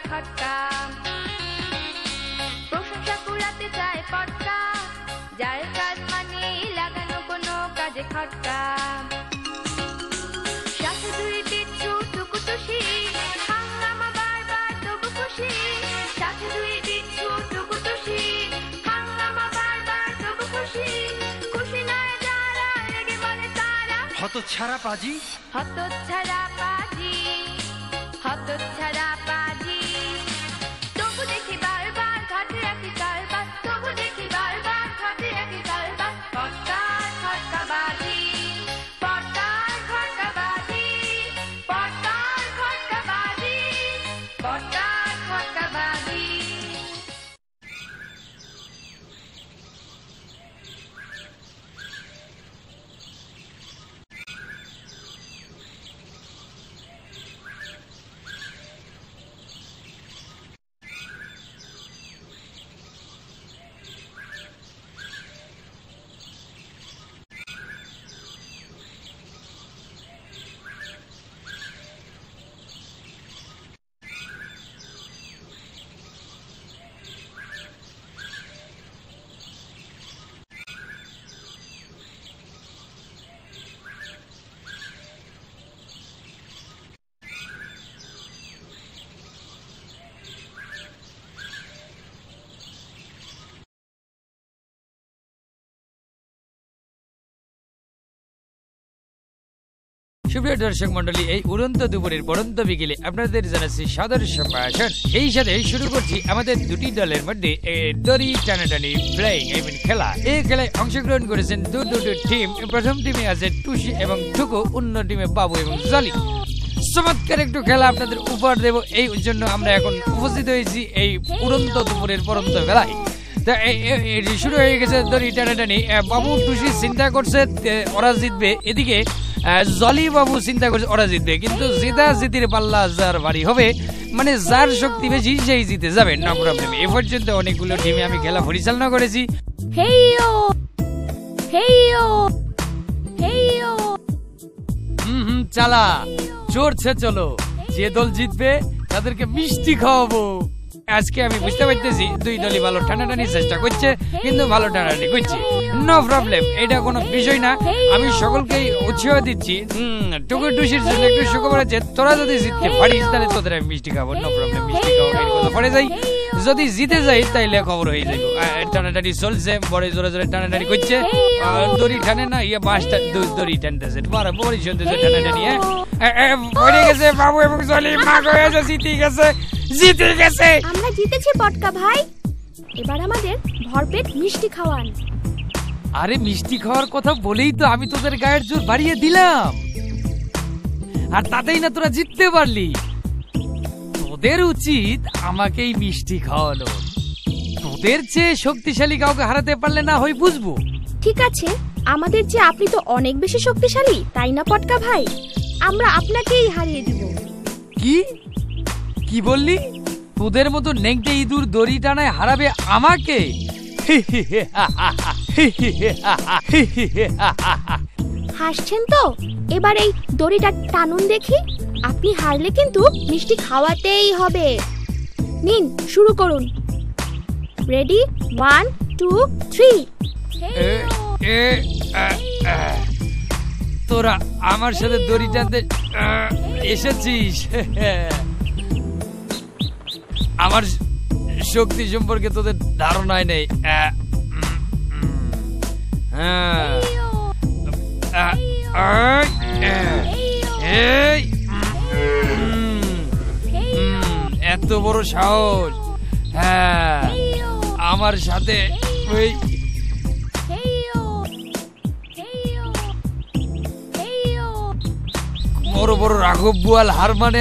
খটকা প্রশংসা কুড়াতে চায় পটকা যার কাজ মানে লাগানো কোনো কাজে খটকা সাথে দুই বিচ্ছু টুকুটুসি হাঙ্গামা বারবার তবু খুশি সাথে দুই বিচ্ছু টুকুটুসি হাঙ্গামা বারবার তবু খুশি খুশি নয় যারা রেগে বলে তারা হতচ্ছাড়া পাজি হতচ্ছাড়া পাজি হতচ্ছাড়া পাজি তবু দেখি বারবার ঘাটে একই কারবার তবু দেখি বারবার ঘাটে একই কারবার পটকার খটকাবাজি পটকার খটকাবাজি পটকার খটকাবাজি পটকার খটকাবাজি সুপ্রিয় দর্শক মন্ডলী, এই উড়ন্ত দুপুরের পড়ন্ত বিকেলে আপনাদের জানাচ্ছি সাদর সম্ভাষণ। এই সাথে শুরু করছি আমাদের দুটি দলের মধ্যে দড়ি টানাটানি প্লেইং খেলা। এই খেলায় অংশগ্রহণ করেছেন দুটো টিম। প্রথম টিমে আছে টুসি এবং টুকু, অন্য টিমে বাবু এবং জলি। চমৎকার একটু খেলা আপনাদের উপহার দেব, এই জন্য আমরা এখন উপস্থিত হয়েছি এই উড়ন্ত দুপুরের পড়ন্ত খেলায়। শুরু হয়ে গেছে দড়ি টানাটানি। বাবু টুসি চিন্তা করছে ওরা জিতবে, এদিকে জলি বাবু চিন্তা করছে ওরা জিতবে, কিন্তু জেতা জিতির পাল্লা যার বাড়ি হবে, মানে যার শক্তি বেশি সেই জিতে যাবে, নো প্রবলেম। এ পর্যন্ত অনেকগুলো টিমে আমি খেলা পরিচালনা করেছি। চালা চড়ছে, চলো, যে দল জিতবে তাদেরকে মিষ্টি খাওয়াবো। আজকে আমি বুঝতে পারতেছি দুই দলই ভালো টানাটানির চেষ্টা করছে, কিন্তু ভালো টানাটানি করছে, নো প্রবলেম, এটা কোনো বিষয় না। আমি সকলকেই উৎসাহ দিচ্ছি। টুকু টুসির জন্য একটু সুখবর আছে, তোরা যদি জিততে পারিস তাহলে তোদের আমি মিষ্টি খাবো, নো প্রবলেম, মিষ্টি খাবো। এর কথা পড়ে যাই, যদি জিতে যাই তাইলে খবর হয়ে যাইব। টানাটানি চলছে, বড় জোরে জোরে টানাটানি করছে, দড়ি টানে না, ইয়ে বাসটা দড়ি টানতেছে, বড় শুনতেছে টানাটানি। পড়ে গেছে বাবু এবং জলি, মা গেছে, জিতে গেছে, জিতে গেছে। আমরা জিতেছি পটকা ভাই, এবার আমাদের ভরপেট মিষ্টি খাওয়ান। আরে মিষ্টি খাওয়ার কথা বলেই তো আমি তোদের গায়ের জোর বাড়িয়ে দিলাম, আর তাতেই না তোরা জিততে পারলি। তোদের উচিত আমাকেই মিষ্টি খাওয়ানো, তোদের চেয়ে শক্তিশালী কাউকে হারাতে পারলে না হয় বুঝবো। ঠিক আছে, আমাদের চেয়ে আপনি তো অনেক বেশি শক্তিশালী, তাই না পটকা ভাই? আমরা আপনাকেই হারিয়ে দিব। কি বললি? তোদের মতো নেংটে ইঁদুর দড়ি টানায় হারাবে আমাকে? হাসছেন তো? এবার এই দড়িটা টানুন দেখি। আপনি হারলে কিন্তু মিষ্টি খাওয়াতেই হবে। নিন, শুরু করুন। রেডি, 1 2 3। তোরা আমার সাথে দড়ি টানতে এসেছিস? আমার শক্তি সম্পর্কে তোদের ধারণাই নেই। এত বড় সাহস! হ্যাঁ, আমার সাথে ওই বড় বড় রাঘব বুয়াল হার মানে।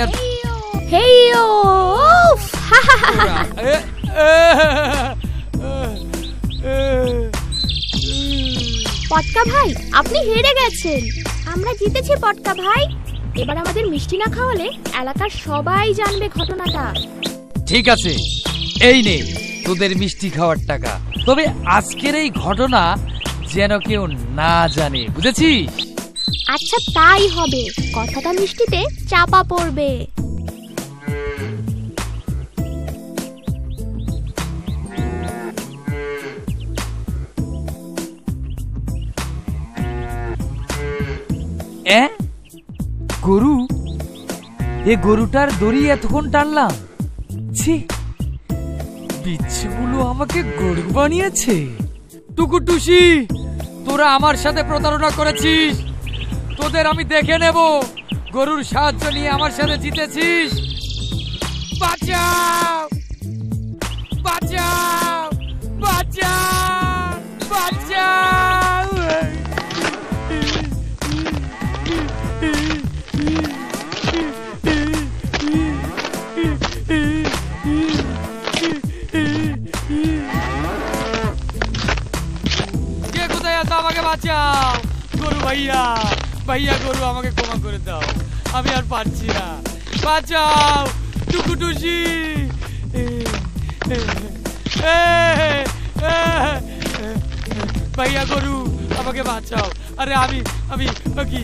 পটকা ভাই, আপনি হেরে গেছেন। আমরা জিতেছি পটকা ভাই। এবার আমাদের মিষ্টি না খাওয়ালে এলাকার সবাই জানবে ঘটনাটা। ঠিক আছে, এই নে তোদের মিষ্টি খাওয়ার টাকা। তবে আজকের এই ঘটনা যেন কেউ না জানে, বুঝেছিস? আচ্ছা, তাই হবে। কথাটা মিষ্টিতে চাপা পড়বে। গরু? এ গরুটার দড়ি এতক্ষণ টানলাম, ছি, বিচ্ছুগুলো আমাকে গরু বানিয়েছে। টুকুটুসি, তোরা আমার সাথে প্রতারণা করেছিস, তোদের আমি দেখে নেব। গরুর সাহায্য নিয়ে আমার সাথে জিতেছিস। বাঁচাও, বাঁচাও, বাঁচাও, বাঁচাও। কে কোথায় আছো? আমাকে বাঁচাও। গরু ভাইয়া, ভাইয়া গরু আমাকে ক্ষমা করে দাও, আমি আর পারছি না, বাঁচাও। টুকুটুসি, ভাইয়া গরু আমাকে বাঁচাও। আরে আমি আমি কি,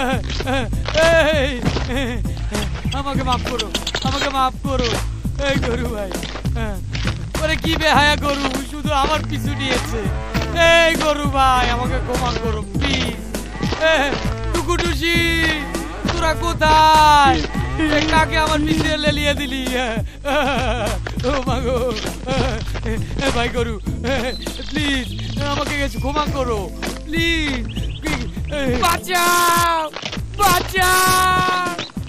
আমাকে মাফ করো, আমাকে মাফ করো। এই গরু ভাই, ওরে কি বেহায়া গরু, শুধু আমার পিছু নিয়েছে। এই গরু ভাই, আমাকে ক্ষমা করো প্লিজ। টুকুটুসি, তোরা কোথায়? কাকে আমার পিছিয়ে লেলিয়ে দিলি? ও মাগো, ভাই গরু প্লিজ আমাকে ক্ষমা করো প্লিজ, বাঁচাও, বাঁচাও।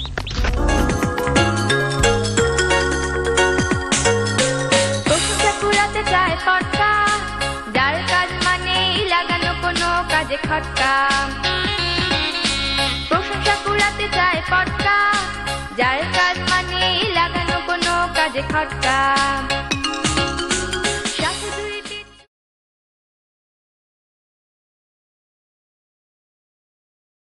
প্রশংসা কুড়াতে চায় পটকা, যার কাজ মানে লাগানো কোনো কাজে খটকা। প্রশংসা কুড়াতে চায় পটকা, যার কাজ মানে লাগানো কোনো কাজে খটকা।